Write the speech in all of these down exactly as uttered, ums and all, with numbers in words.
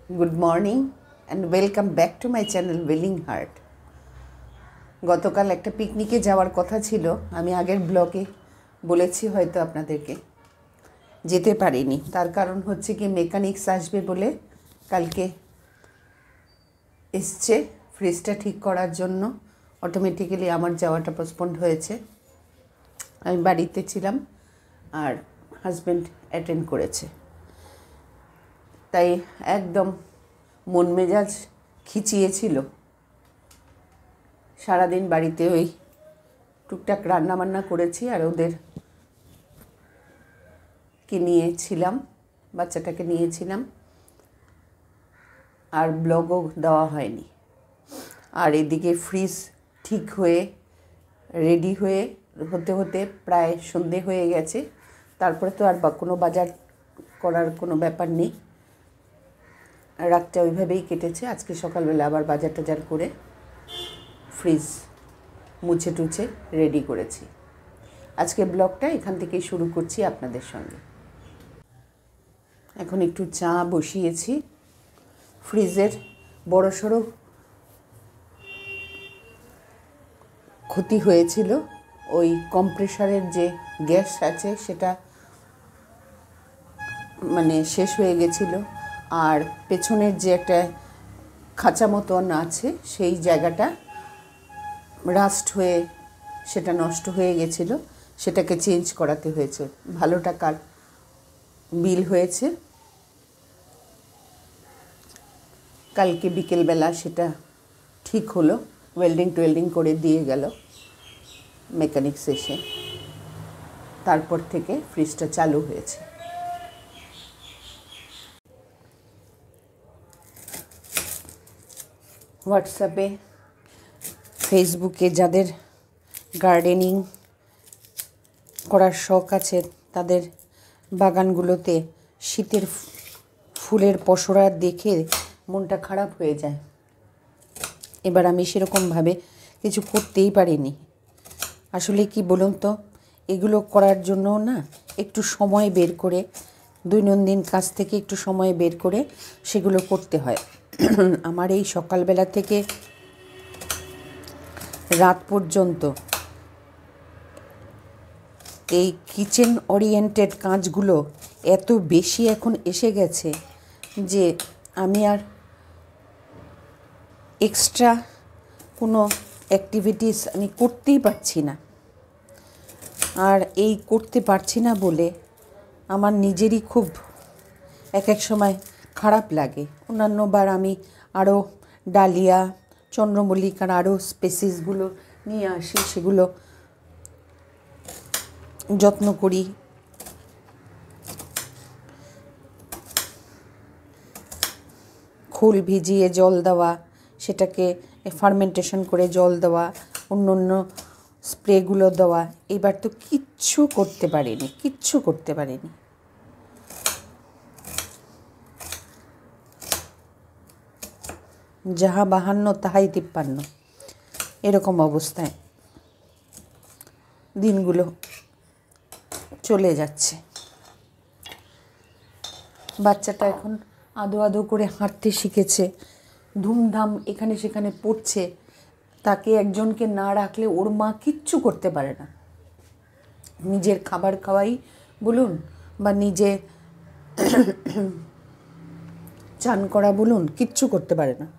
Good morning and welcome back to my channel Willing Heart. গতকাল একটা পিকনিকে যাওয়ার কথা ছিল, আমি আগের ব্লগে বলেছি হয়তো আপনাদেরকে, যেতে পারিনি। তার কারণ হচ্ছে কি মেকানিক্স আসবে বলে কালকে এসছে ফ্রিজটা ঠিক করার জন্য। অটোমেটিক্যালি আমার যাওয়াটা পোস্টপন্ড হয়েছে। আমি বাড়িতে ছিলাম আর হাজব্যান্ড অ্যাটেন্ড করেছে, তাই একদম মন মেজাজ খিচিয়েছিল। সারাদিন বাড়িতে ওই টুকটাক রান্না বান্না করেছি আর ওদের কি নিয়েছিলাম, বাচ্চাটাকে নিয়েছিলাম, আর ব্লগও দেওয়া হয়নি। আর এদিকে ফ্রিজ ঠিক হয়ে রেডি হয়ে হতে হতে প্রায় সন্ধে হয়ে গেছে। তারপরে তো আর বা কোনো বাজার করার কোনো ব্যাপার নেই, রাতটা ওইভাবেই কেটেছে। আজকে সকালবেলা আবার বাজার টাজার করে ফ্রিজ মুছে টুছে রেডি করেছি। আজকে ব্লগটা এখান থেকেই শুরু করছি আপনাদের সঙ্গে। এখন একটু চা বসিয়েছি। ফ্রিজের বড়সড় ক্ষতি হয়েছিল, ওই কম্প্রেসারের যে গ্যাস আছে সেটা মানে শেষ হয়ে গেছিলো, আর পেছনের যে একটা খাঁচা মতন আছে সেই জায়গাটা রাস্ট হয়ে সেটা নষ্ট হয়ে গেছিলো, সেটাকে চেঞ্জ করাতে হয়েছে। ভালো টাকার বিল হয়েছে। কালকে বিকেলবেলা সেটা ঠিক হলো, ওয়েল্ডিং টোয়েল্ডিং করে দিয়ে গেল মেকানিক্স এসে। তারপর থেকে ফ্রিজটা চালু হয়েছে। হোয়াটসঅ্যাপে ফেসবুকে যাদের গার্ডেনিং করার শখ আছে তাদের বাগানগুলোতে শীতের ফুলের পসরা দেখে মনটা খারাপ হয়ে যায়। এবার আমি সেরকমভাবে কিছু করতেই পারিনি। আসলে কি বলুন তো, এগুলো করার জন্য না একটু সময় বের করে, দৈনন্দিন কাজ থেকে একটু সময় বের করে সেগুলো করতে হয়। আমার এই সকালবেলা থেকে রাত পর্যন্ত এই কিচেন ওরিয়েন্টেড কাজগুলো এত বেশি এখন এসে গেছে যে আমি আর এক্সট্রা কোনো অ্যাক্টিভিটিস আমি করতেই পারছি না। আর এই করতে পারছি না বলে আমার নিজেরই খুব এক এক সময় খারাপ লাগে। অন্যান্যবার আমি আরও ডালিয়া, চন্দ্রমল্লিকার আরও স্পেসিসগুলো নিয়ে আসি, সেগুলো যত্ন করি। খোল ভিজিয়ে জল দেওয়া, সেটাকে ফার্মেন্টেশন করে জল দেওয়া, অন্য অন্য স্প্রেগুলো দেওয়া। এবার তো কিচ্ছু করতে পারিনি, কিচ্ছু করতে পারিনি। যাহা বাহান্ন তাহাই তিপ্পান্ন, এরকম অবস্থায় দিনগুলো চলে যাচ্ছে। বাচ্চাটা এখন আদো আদো করে হাঁটতে শিখেছে, ধুমধাম এখানে সেখানে পড়ছে। তাকে একজনকে না রাখলে ওর মা কিচ্ছু করতে পারে না। নিজের খাবার খাওয়াই বলুন বা নিজে চান করা বলুন, কিচ্ছু করতে পারে না।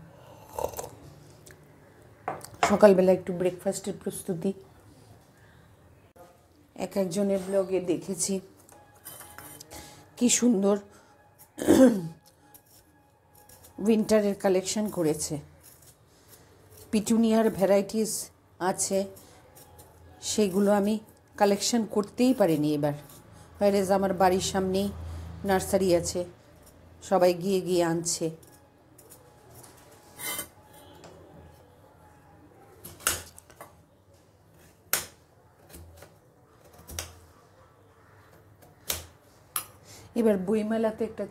সকালবেলা একটু ব্রেকফাস্টের প্রস্তুতি। এক একজনের ব্লগে দেখেছি কি সুন্দর উইন্টারের কালেকশন করেছে। পিটুনিয়ার ভ্যারাইটিস আছে, সেগুলো আমি কালেকশন করতেই পারিনি এবার। হোয়ারেজ আমার বাড়ির সামনেই নার্সারি আছে, সবাই গিয়ে গিয়ে আনছে। এবার বইমেলাতে একটা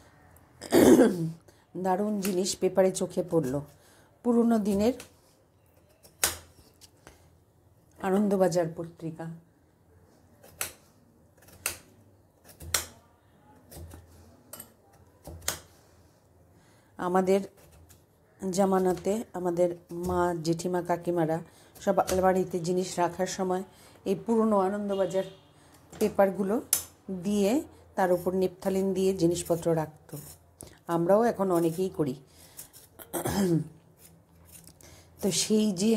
দারুণ জিনিস পেপারে চোখে পড়লো। পুরনো দিনের আনন্দবাজার পত্রিকা, আমাদের জামানাতে আমাদের মা, জেঠিমা, কাকিমারা সব আলমারিতে জিনিস রাখার সময় এই পুরনো আনন্দবাজার পেপারগুলো দিয়ে তার উপর নেপথালিন দিয়ে জিনিসপত্র রাখতো। আমরাও এখন অনেকেই করি। তো সেই যে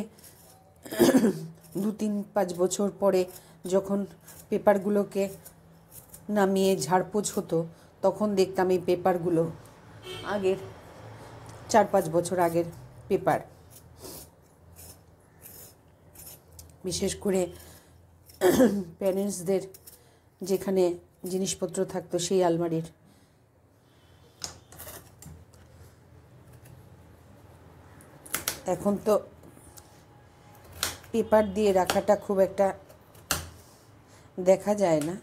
দু তিন পাঁচ বছর পরে যখন পেপারগুলোকে নামিয়ে ঝাড়পোছ হতো, তখন দেখতাম এই পেপারগুলো আগের চার পাঁচ বছর আগের পেপার। বিশেষ করে প্যারেন্টসদের যেখানে জিনিসপত্র থাকতো সেই আলমারির। এখন তো পেপার দিয়ে রাখাটা খুব একটা দেখা যায় না।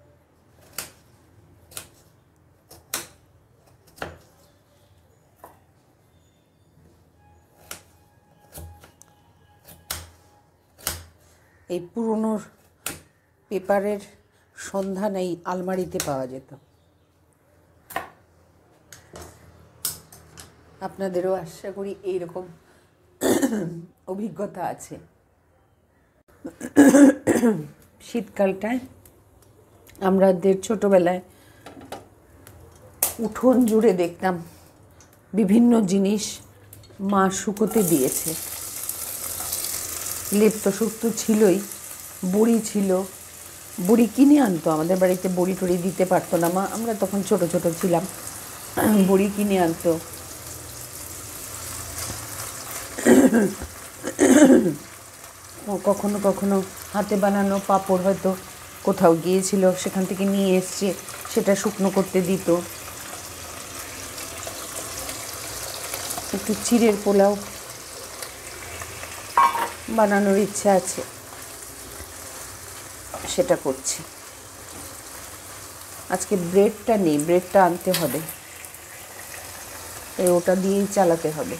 এই পুরনো পেপারের সন্ধান এই আলমারিতে পাওয়া যেত। আপনাদেরও আশা করি এইরকম অভিজ্ঞতা আছে। শীতকালটায় আমাদের ছোটবেলায় উঠোন জুড়ে দেখতাম বিভিন্ন জিনিস মা শুকোতে দিয়েছে। লেপ তো শুক্তো ছিলই, বড়ি ছিল। বড়ি কিনে আনতো, আমাদের বাড়িতে বড়ি টড়ি দিতে পারতো না মা, আমরা তখন ছোট ছোট ছিলাম। বড়ি কিনে আনতো। কখনো কখনো হাতে বানানো পাঁপড় হয়তো কোথাও গিয়েছিল, সেখান থেকে নিয়ে এসছে, সেটা শুকনো করতে দিত। একটু চিড়ের পোলাও বানানোর ইচ্ছা আছে, সেটা করছি। আজকে ব্রেডটা নেই, ব্রেডটা আনতে হবে, এই ওটা দিয়েই চালাতে হবে।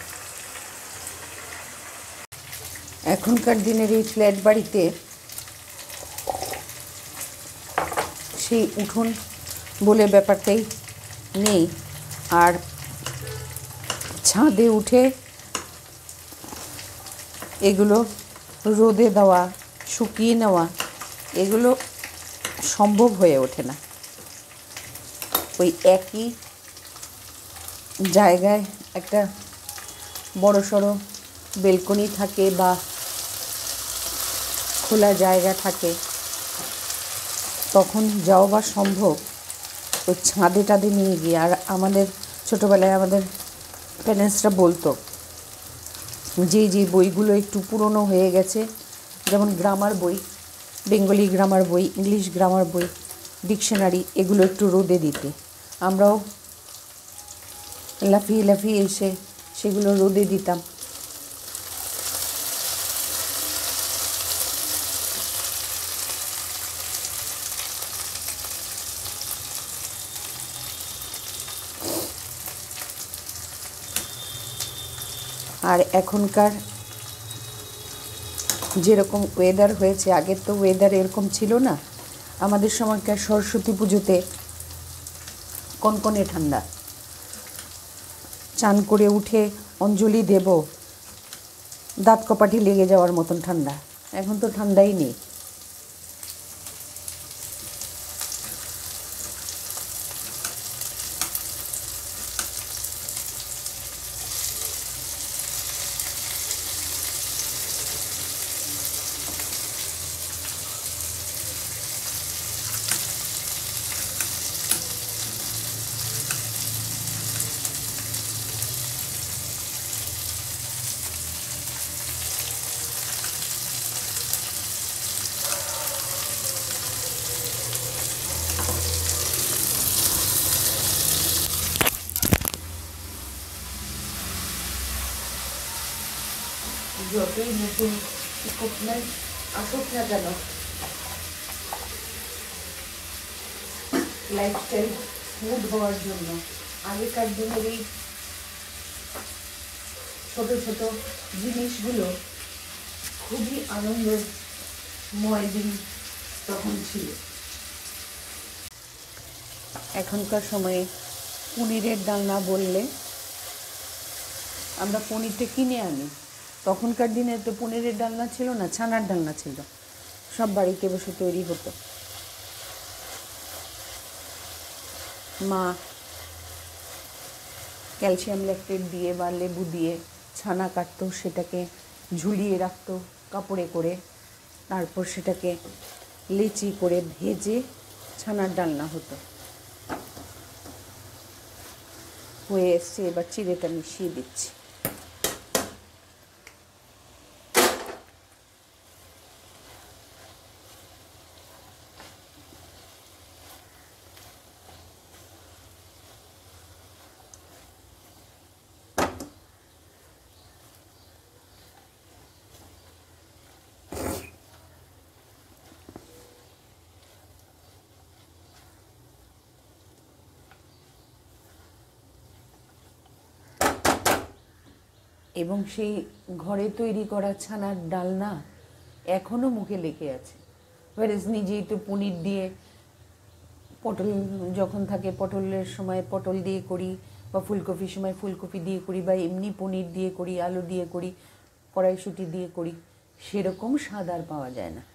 এখনকার দিনের এই ফ্ল্যাট বাড়িতে সেই উঠোন বলে ব্যাপারটাই নেই। আর ছাদে উঠে এগুলো রোদে দেওয়া, শুকিয়ে নেওয়া, এগুলো সম্ভব হয়ে ওঠে না। ওই একই জায়গায় একটা বড়সড় বেলকনি থাকে বা খোলা জায়গা থাকে, তখন যাও বা সম্ভব ওই ছাদে টাদে নিয়ে গিয়ে। আর আমাদের ছোটোবেলায় আমাদের প্যারেন্টসরা বলতো যে যে বইগুলো একটু পুরনো হয়ে গেছে, যেমন গ্রামার বই, বেঙ্গলি গ্রামার বই, ইংলিশ গ্রামার বই, ডিকশনারি, এগুলো একটু রোদে দিতে। আমরাও লাফিয়ে লাফিয়ে এসে সেগুলো রোদে দিতাম। আর এখনকার যেরকম ওয়েদার হয়েছে, আগের তো ওয়েদার এরকম ছিল না। আমাদের সময়কার সরস্বতী পুজোতে কনকনে ঠান্ডা, চান করে উঠে অঞ্জলি দেব, দাঁত কপাটি লেগে যাওয়ার মতন ঠান্ডা। এখন তো ঠান্ডাই নেই। যতই নতুন ইকুইপমেন্ট আসুক না কেন, লাইফস্টাইল স্মুথ হওয়ার জন্য আগেকার দিনের এই ছোট ছোট জিনিসগুলো খুবই আনন্দময় দিন তখন ছিল। এখনকার সময়ে পনিরের ডালনা বললে আমরা পনিরটা কিনে আনি। তখনকার দিনে তো পনিরের ডালনা ছিল না, ছানার ডালনা ছিল, সব বাড়িতে বসে তৈরি হতো। মা ক্যালসিয়াম ল্যাকটেট দিয়ে বা লেবু দিয়ে ছানা কাটতো, সেটাকে ঝুলিয়ে রাখতো কাপড়ে করে, তারপর সেটাকে লেচি করে ভেজে ছানার ডালনা হতো। হয়ে এসছে, এবার চিড়েটা মিশিয়ে দিচ্ছি। এবং সেই ঘরে তৈরি করা ছানার ডালনা এখনও মুখে লেগে আছে। ওয়ারেজ নিজেই তো পনির দিয়ে, পটল যখন থাকে পটলের সময় পটল দিয়ে করি, বা ফুলকপির সময় ফুলকপি দিয়ে করি, বা এমনি পনির দিয়ে করি, আলু দিয়ে করি, কড়াইশুঁটি দিয়ে করি, সেরকম স্বাদ আর পাওয়া যায় না।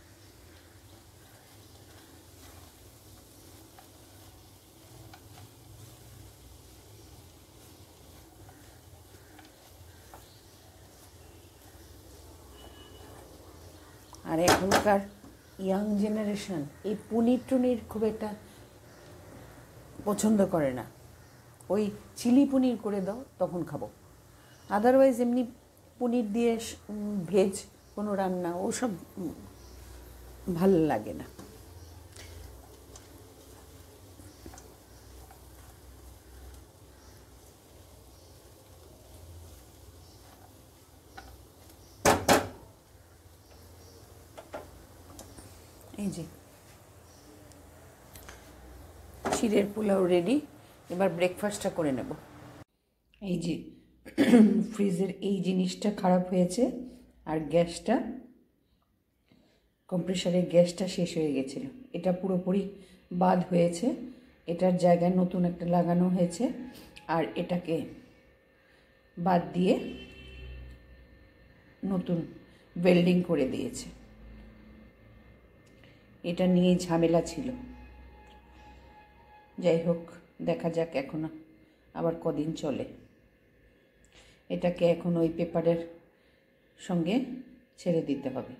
আর এখনকার ইয়াং জেনারেশন এই পনির টনির খুব একটা পছন্দ করে না। ওই চিলি পনির করে দাও তখন খাবো, আদারওয়াইজ এমনি পনির দিয়ে ভেজ কোনো রান্না ওসব ভালো লাগে না। এই যে ক্ষীরের পোলাও রেডি, এবার ব্রেকফাস্টটা করে নেব। এই যে ফ্রিজের এই জিনিসটা খারাপ হয়েছে, আর গ্যাসটা, কম্প্রেসারের গ্যাসটা শেষ হয়ে গেছিলো, এটা পুরোপুরি বাদ হয়েছে। এটার জায়গায় নতুন একটা লাগানো হয়েছে, আর এটাকে বাদ দিয়ে নতুন ওয়েল্ডিং করে দিয়েছে। এটা নিয়ে ঝামেলা ছিল, যাই হোক দেখা যাক এখনো আবার কদিন চলে। এটাকে এখন ওই পেপারের সঙ্গে ছেড়ে দিতে হবে।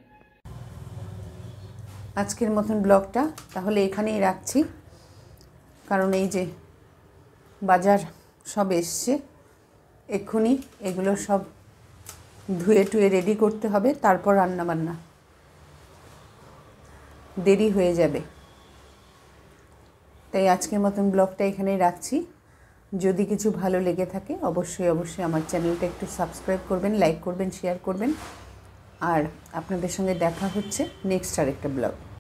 আজকের মতন ব্লগটা তাহলে এখানেই রাখছি, কারণ এই যে বাজার সব এসছে, এক্ষুনি এগুলো সব ধুয়ে টুয়ে রেডি করতে হবে, তারপর রান্না বান্না, দেরি হয়ে যাবে। তাই আজকের মতন ব্লগটা এখানেই রাখছি। যদি কিছু ভালো লেগে থাকে অবশ্যই অবশ্যই আমার চ্যানেলটা একটু সাবস্ক্রাইব করবেন, লাইক করবেন, শেয়ার করবেন। আর আপনাদের সঙ্গে দেখা হচ্ছে নেক্সট আরেকটা ব্লগ।